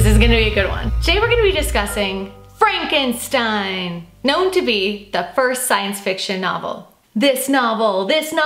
This is gonna be a good one. Today we're gonna be discussing Frankenstein, known to be the first science fiction novel. This novel.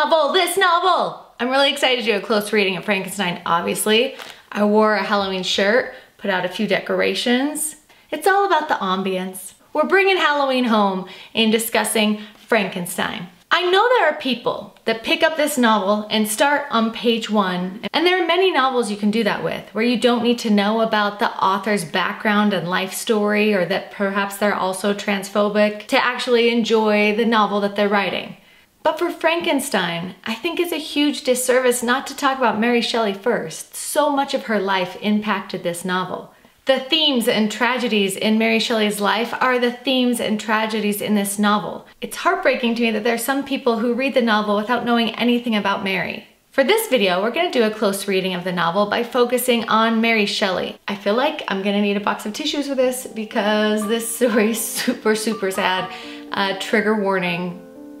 I'm really excited to do a close reading of Frankenstein, obviously. I wore a Halloween shirt, put out a few decorations. It's all about the ambience. We're bringing Halloween home in discussing Frankenstein. I know there are people that pick up this novel and start on page 1, and there are many novels you can do that with, where you don't need to know about the author's background and life story, or that perhaps they're also transphobic, to actually enjoy the novel that they're writing. But for Frankenstein, I think it's a huge disservice not to talk about Mary Shelley first. So much of her life impacted this novel. The themes and tragedies in Mary Shelley's life are the themes and tragedies in this novel. It's heartbreaking to me that there are some people who read the novel without knowing anything about Mary. For this video, we're going to do a close reading of the novel by focusing on Mary Shelley. I feel like I'm going to need a box of tissues for this because this story is super sad. Trigger warning.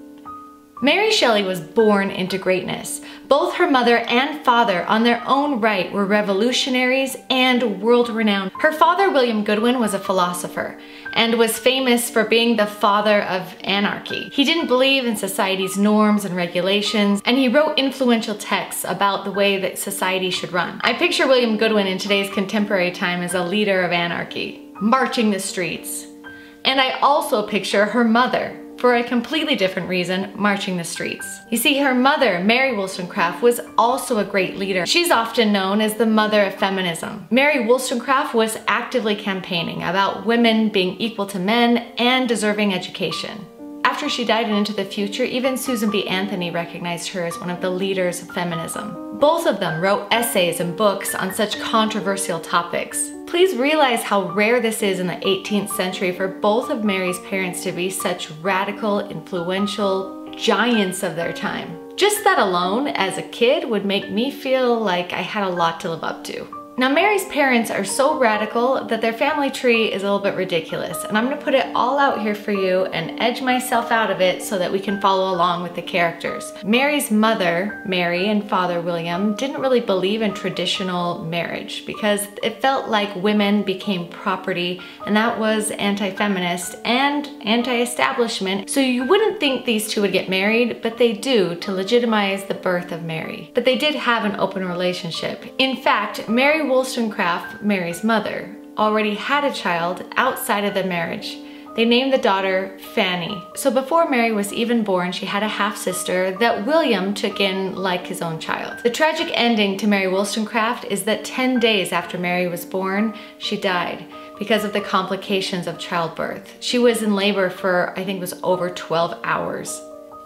Mary Shelley was born into greatness. Both her mother and father, on their own right, were revolutionaries and world-renowned. Her father, William Goodwin, was a philosopher and was famous for being the father of anarchy. He didn't believe in society's norms and regulations, and he wrote influential texts about the way that society should run. I picture William Goodwin in today's contemporary time as a leader of anarchy, marching the streets. And I also picture her mother, for a completely different reason, marching the streets. You see, her mother, Mary Wollstonecraft, was also a great leader. She's often known as the mother of feminism. Mary Wollstonecraft was actively campaigning about women being equal to men and deserving education. After she died and into the future, even Susan B. Anthony recognized her as one of the leaders of feminism. Both of them wrote essays and books on such controversial topics. Please realize how rare this is in the 18th century for both of Mary's parents to be such radical, influential giants of their time. Just that alone, as a kid, would make me feel like I had a lot to live up to. Now, Mary's parents are so radical that their family tree is a little bit ridiculous, and I'm gonna put it all out here for you and edge myself out of it so that we can follow along with the characters. Mary's mother, Mary, and father, William, didn't really believe in traditional marriage because it felt like women became property, and that was anti-feminist and anti-establishment, so you wouldn't think these two would get married, but they do, to legitimize the birth of Mary. But they did have an open relationship. In fact, Mary Wollstonecraft, Mary's mother, already had a child outside of the marriage. They named the daughter Fanny. So before Mary was even born, she had a half-sister that William took in like his own child. The tragic ending to Mary Wollstonecraft is that 10 days after Mary was born, she died because of the complications of childbirth. She was in labor for, I think it was over 12 hours.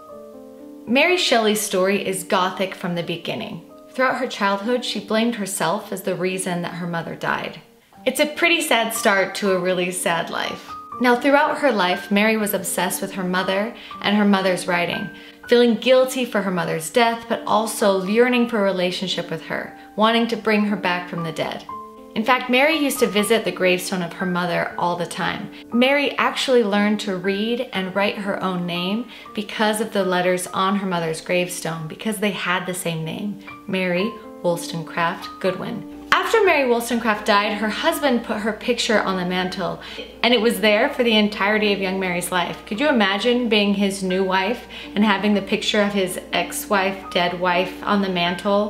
Mary Shelley's story is gothic from the beginning. Throughout her childhood, she blamed herself as the reason that her mother died. It's a pretty sad start to a really sad life. Now, throughout her life, Mary was obsessed with her mother and her mother's writing, feeling guilty for her mother's death, but also yearning for a relationship with her, wanting to bring her back from the dead. In fact, Mary used to visit the gravestone of her mother all the time. Mary actually learned to read and write her own name because of the letters on her mother's gravestone, because they had the same name, Mary Wollstonecraft Goodwin. After Mary Wollstonecraft died, her husband put her picture on the mantle, and it was there for the entirety of young Mary's life. Could you imagine being his new wife and having the picture of his ex-wife, dead wife, on the mantle?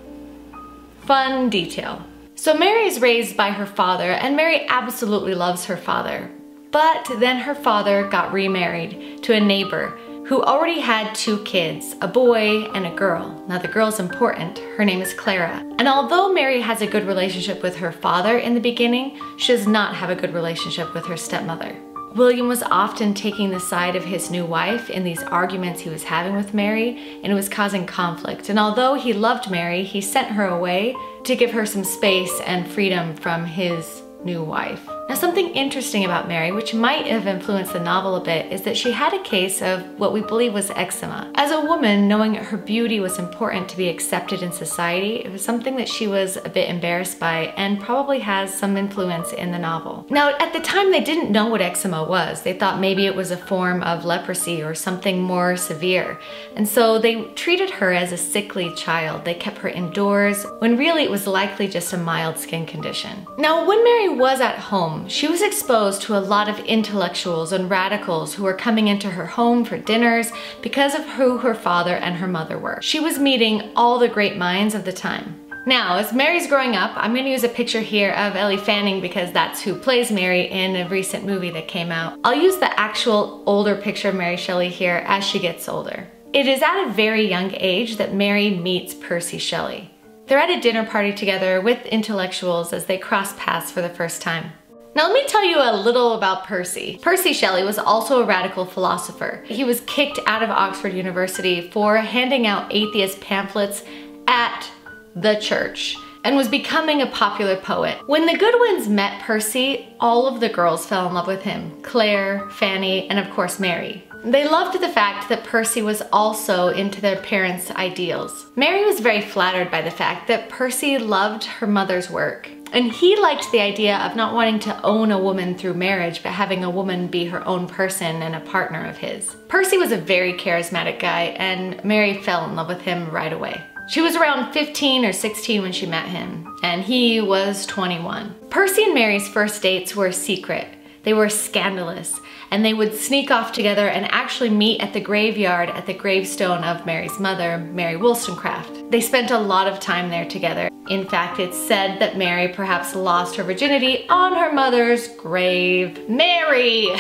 Fun detail. So Mary is raised by her father, and Mary absolutely loves her father. But then her father got remarried to a neighbor who already had 2 kids, a boy and a girl. Now the girl's important, her name is Clara. And although Mary has a good relationship with her father in the beginning, she does not have a good relationship with her stepmother. William was often taking the side of his new wife in these arguments he was having with Mary, and it was causing conflict. And although he loved Mary, he sent her away to give her some space and freedom from his new wife. Now, something interesting about Mary, which might have influenced the novel a bit, is that she had a case of what we believe was eczema. As a woman, knowing that her beauty was important to be accepted in society, it was something that she was a bit embarrassed by and probably has some influence in the novel. Now, at the time, they didn't know what eczema was. They thought maybe it was a form of leprosy or something more severe. And so they treated her as a sickly child. They kept her indoors when really it was likely just a mild skin condition. Now, when Mary was at home, she was exposed to a lot of intellectuals and radicals who were coming into her home for dinners because of who her father and her mother were. She was meeting all the great minds of the time. Now, as Mary's growing up, I'm going to use a picture here of Ellie Fanning because that's who plays Mary in a recent movie that came out. I'll use the actual older picture of Mary Shelley here as she gets older. It is at a very young age that Mary meets Percy Shelley. They're at a dinner party together with intellectuals as they cross paths for the first time. Now let me tell you a little about Percy. Percy Shelley was also a radical philosopher. He was kicked out of Oxford University for handing out atheist pamphlets at the church and was becoming a popular poet. When the Goodwins met Percy, all of the girls fell in love with him. Claire, Fanny, and of course Mary. They loved the fact that Percy was also into their parents' ideals. Mary was very flattered by the fact that Percy loved her mother's work. And he liked the idea of not wanting to own a woman through marriage, but having a woman be her own person and a partner of his. Percy was a very charismatic guy, and Mary fell in love with him right away. She was around 15 or 16 when she met him, and he was 21. Percy and Mary's first dates were secret. They were scandalous, and they would sneak off together and actually meet at the graveyard at the gravestone of Mary's mother, Mary Wollstonecraft. They spent a lot of time there together. In fact, it's said that Mary perhaps lost her virginity on her mother's grave. Mary!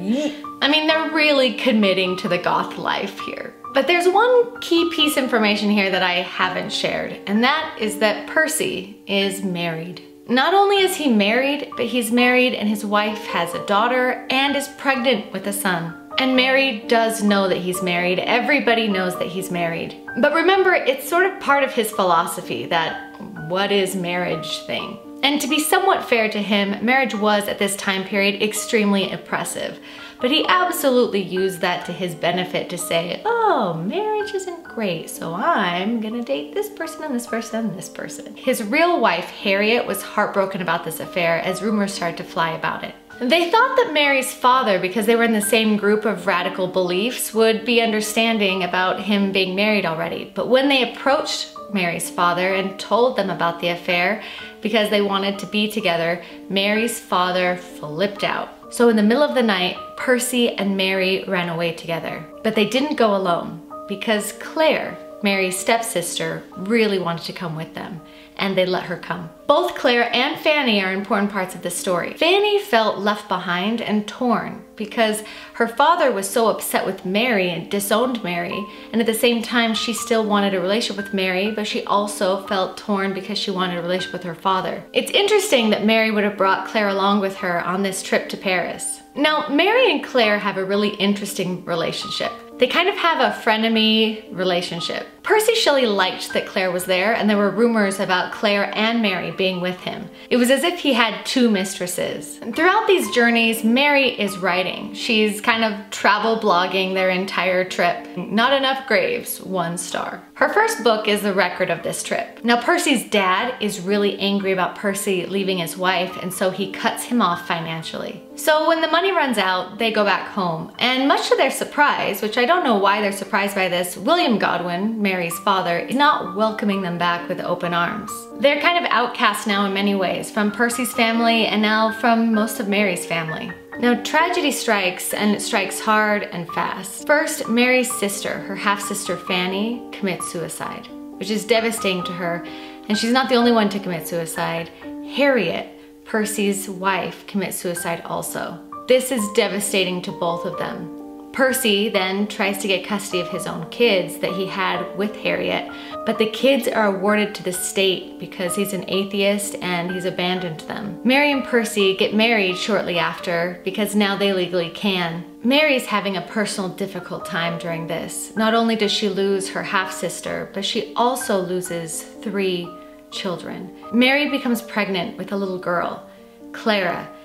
I mean, they're really committing to the goth life here. But there's one key piece of information here that I haven't shared, and that is that Percy is married. Not only is he married, but he's married and his wife has a daughter and is pregnant with a son. And Mary does know that he's married. Everybody knows that he's married. But remember, it's sort of part of his philosophy, that what is marriage thing. And to be somewhat fair to him, marriage was at this time period extremely oppressive. But he absolutely used that to his benefit to say, oh, marriage isn't great, so I'm gonna date this person and this person and this person. His real wife, Harriet, was heartbroken about this affair as rumors started to fly about it. They thought that Mary's father, because they were in the same group of radical beliefs, would be understanding about him being married already. But when they approached Mary's father and told them about the affair, because they wanted to be together, Mary's father flipped out. So in the middle of the night, Percy and Mary ran away together. But they didn't go alone, because Claire, Mary's stepsister, really wanted to come with them, and they let her come. Both Claire and Fanny are important parts of the story. Fanny felt left behind and torn because her father was so upset with Mary and disowned Mary, and at the same time she still wanted a relationship with Mary, but she also felt torn because she wanted a relationship with her father. It's interesting that Mary would have brought Claire along with her on this trip to Paris. Now, Mary and Claire have a really interesting relationship. They kind of have a frenemy relationship. Percy Shelley liked that Claire was there, and there were rumors about Claire and Mary being with him. It was as if he had two mistresses. And throughout these journeys, Mary is writing. She's kind of travel blogging their entire trip. Not Enough Graves, 1 star. Her first book is the record of this trip. Now, Percy's dad is really angry about Percy leaving his wife, and so he cuts him off financially. So when the money runs out, they go back home. And much to their surprise, which I don't know why they're surprised by this, William Godwin, Mary's father, is not welcoming them back with open arms. They're kind of outcast now in many ways, from Percy's family and now from most of Mary's family. Now, tragedy strikes, and it strikes hard and fast. First, Mary's sister, her half-sister Fanny, commits suicide, which is devastating to her, and she's not the only one to commit suicide. Harriet, Percy's wife, commits suicide also. This is devastating to both of them. Percy then tries to get custody of his own kids that he had with Harriet, but the kids are awarded to the state because he's an atheist and he's abandoned them. Mary and Percy get married shortly after because now they legally can. Mary's having a personal difficult time during this. Not only does she lose her half-sister, but she also loses 3 children. Mary becomes pregnant with a little girl, Clara.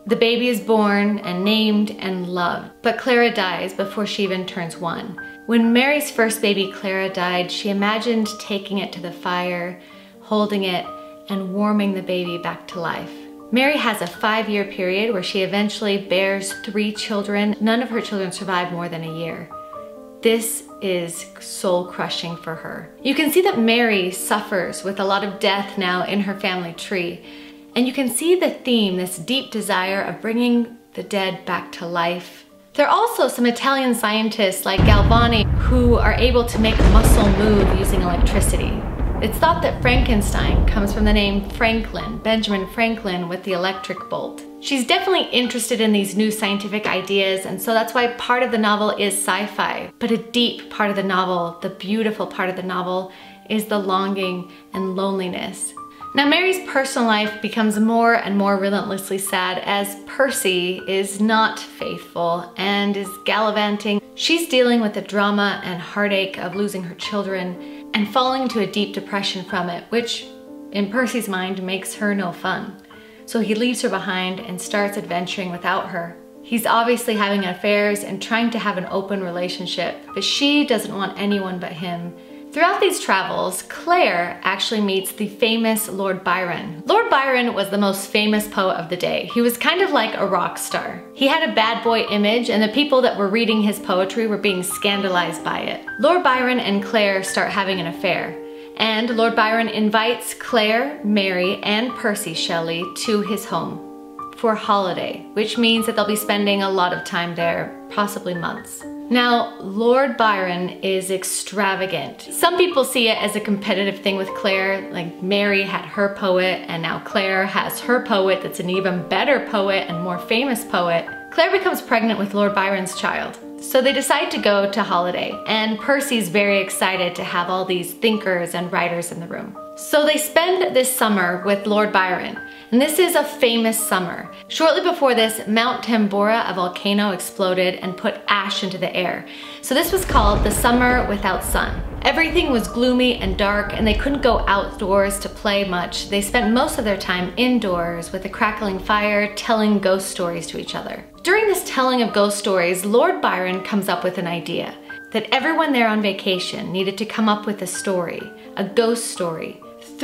The baby is born and named and loved, but Clara dies before she even turns 1. When Mary's first baby, Clara, died, she imagined taking it to the fire, holding it, and warming the baby back to life. Mary has a 5-year period where she eventually bears 3 children. None of her children survive more than a year. This is soul-crushing for her. You can see that Mary suffers with a lot of death now in her family tree. And you can see the theme, this deep desire of bringing the dead back to life. There are also some Italian scientists like Galvani who are able to make muscle move using electricity. It's thought that Frankenstein comes from the name Franklin, Benjamin Franklin, with the electric bolt. She's definitely interested in these new scientific ideas, and so that's why part of the novel is sci-fi. But a deep part of the novel, the beautiful part of the novel, is the longing and loneliness. Now, Mary's personal life becomes more and more relentlessly sad as Percy is not faithful and is gallivanting. She's dealing with the drama and heartache of losing her children and falling into a deep depression from it, which in Percy's mind makes her no fun. So he leaves her behind and starts adventuring without her. He's obviously having affairs and trying to have an open relationship, but she doesn't want anyone but him. Throughout these travels, Claire actually meets the famous Lord Byron. Lord Byron was the most famous poet of the day. He was kind of like a rock star. He had a bad boy image, and the people that were reading his poetry were being scandalized by it. Lord Byron and Claire start having an affair, and Lord Byron invites Claire, Mary, and Percy Shelley to his home for a holiday, which means that they'll be spending a lot of time there, possibly months. Now, Lord Byron is extravagant. Some people see it as a competitive thing with Claire, like Mary had her poet and now Claire has her poet that's an even better poet and more famous poet. Claire becomes pregnant with Lord Byron's child. So they decide to go to holiday, and Percy's very excited to have all these thinkers and writers in the room. So they spend this summer with Lord Byron, and this is a famous summer. Shortly before this, Mount Tambora, a volcano, exploded and put ash into the air. So this was called the summer without sun. Everything was gloomy and dark, and they couldn't go outdoors to play much. They spent most of their time indoors with a crackling fire, telling ghost stories to each other. During this telling of ghost stories, Lord Byron comes up with an idea that everyone there on vacation needed to come up with a story, a ghost story.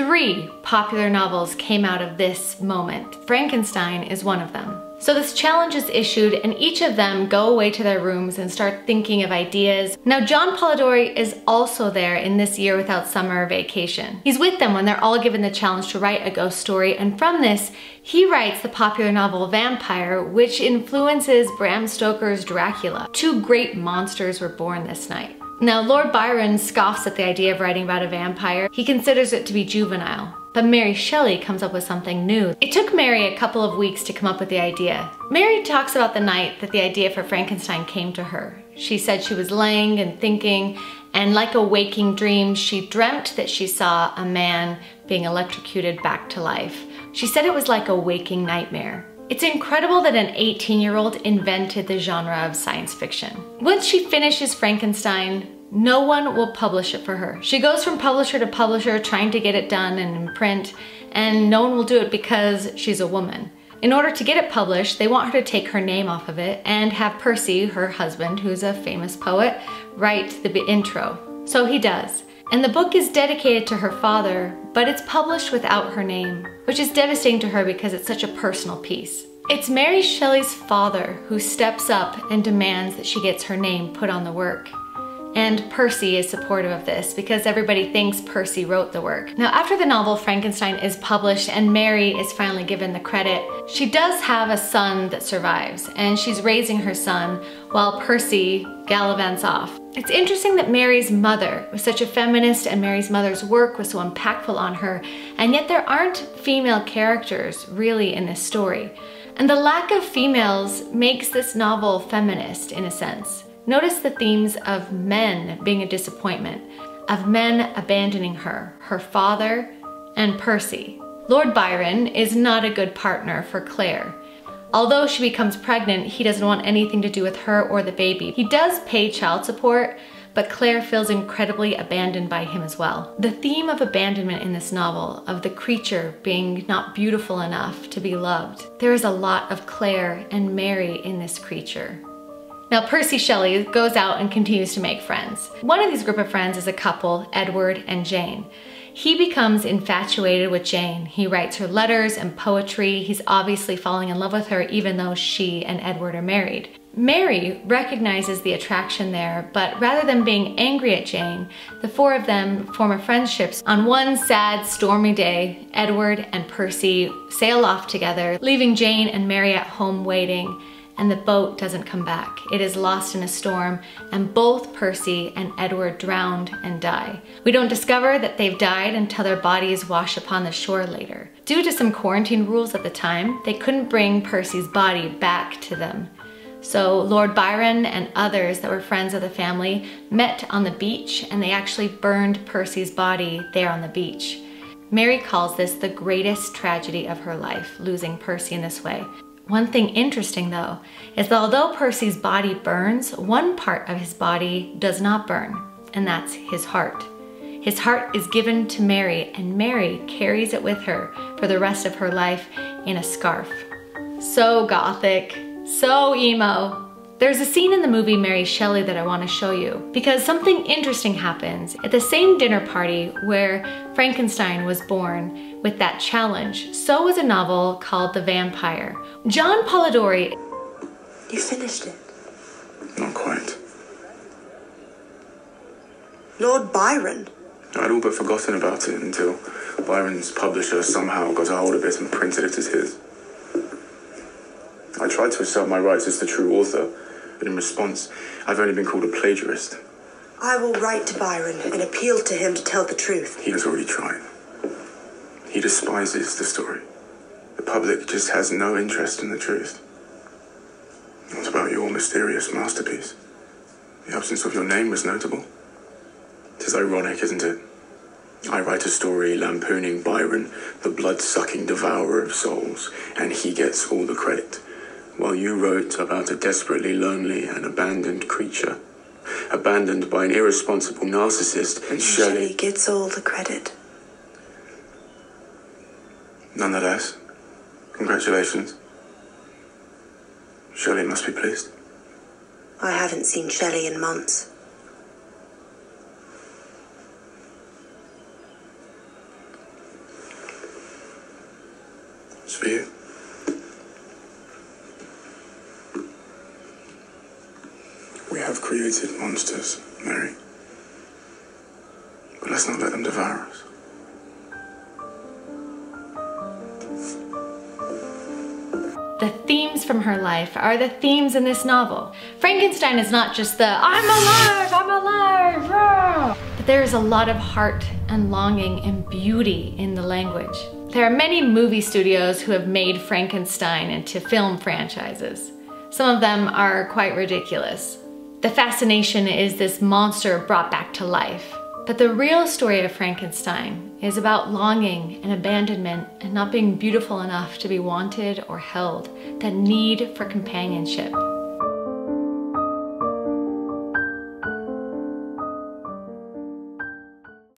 3 popular novels came out of this moment. Frankenstein is one of them. So this challenge is issued, and each of them go away to their rooms and start thinking of ideas. Now, John Polidori is also there in this year without summer vacation. He's with them when they're all given the challenge to write a ghost story, and from this, he writes the popular novel Vampire, which influences Bram Stoker's Dracula. 2 great monsters were born this night. Now, Lord Byron scoffs at the idea of writing about a vampire. He considers it to be juvenile. But Mary Shelley comes up with something new. It took Mary a couple of weeks to come up with the idea. Mary talks about the night that the idea for Frankenstein came to her. She said she was laying and thinking, and like a waking dream, she dreamt that she saw a man being electrocuted back to life. She said it was like a waking nightmare. It's incredible that an 18-year-old invented the genre of science fiction. Once she finishes Frankenstein, no one will publish it for her. She goes from publisher to publisher trying to get it done and in print, and no one will do it because she's a woman. In order to get it published, they want her to take her name off of it and have Percy, her husband, who's a famous poet, write the intro. So he does. And the book is dedicated to her father, but it's published without her name, which is devastating to her because it's such a personal piece. It's Mary Shelley's father who steps up and demands that she gets her name put on the work. And Percy is supportive of this because everybody thinks Percy wrote the work. Now, after the novel Frankenstein is published and Mary is finally given the credit, she does have a son that survives, and she's raising her son while Percy gallivants off. It's interesting that Mary's mother was such a feminist and Mary's mother's work was so impactful on her, and yet there aren't female characters really in this story. And the lack of females makes this novel feminist in a sense. Notice the themes of men being a disappointment, of men abandoning her, her father, and Percy. Lord Byron is not a good partner for Claire. Although she becomes pregnant, he doesn't want anything to do with her or the baby. He does pay child support, but Claire feels incredibly abandoned by him as well. The theme of abandonment in this novel, of the creature being not beautiful enough to be loved, there is a lot of Claire and Mary in this creature. Now, Percy Shelley goes out and continues to make friends. One of these group of friends is a couple, Edward and Jane. He becomes infatuated with Jane. He writes her letters and poetry. He's obviously falling in love with her even though she and Edward are married. Mary recognizes the attraction there, but rather than being angry at Jane, the four of them form a friendship. On one sad, stormy day, Edward and Percy sail off together, leaving Jane and Mary at home waiting, and the boat doesn't come back. It is lost in a storm, and both Percy and Edward drowned and die. We don't discover that they've died until their bodies wash upon the shore later. Due to some quarantine rules at the time, they couldn't bring Percy's body back to them. So Lord Byron and others that were friends of the family met on the beach, and they actually burned Percy's body there on the beach. Mary calls this the greatest tragedy of her life, losing Percy in this way. One thing interesting though, is that although Percy's body burns, one part of his body does not burn, and that's his heart. His heart is given to Mary, and Mary carries it with her for the rest of her life in a scarf. So gothic, so emo. There's a scene in the movie Mary Shelley that I want to show you, because something interesting happens at the same dinner party where Frankenstein was born with that challenge. So was a novel called The Vampire. John Polidori. You finished it? Not quite. Lord Byron? I'd all but forgotten about it until Byron's publisher somehow got a hold of it and printed it as his. I tried to assert my rights as the true author, but in response, I've only been called a plagiarist. I will write to Byron and appeal to him to tell the truth. He has already tried. He despises the story. The public just has no interest in the truth. What about your mysterious masterpiece? The absence of your name was notable. It is ironic, isn't it? I write a story lampooning Byron, the blood-sucking devourer of souls, and he gets all the credit, while you wrote about a desperately lonely and abandoned creature, abandoned by an irresponsible narcissist, and Shelley gets all the credit. Nonetheless, congratulations. Shelley must be pleased. I haven't seen Shelley in months. It's for you. We have created monsters, Mary. But let's not let them devour us. The themes from her life are the themes in this novel. Frankenstein is not just the I'm alive, rah! But there is a lot of heart and longing and beauty in the language. There are many movie studios who have made Frankenstein into film franchises. Some of them are quite ridiculous. The fascination is this monster brought back to life. But the real story of Frankenstein is about longing and abandonment and not being beautiful enough to be wanted or held, that need for companionship.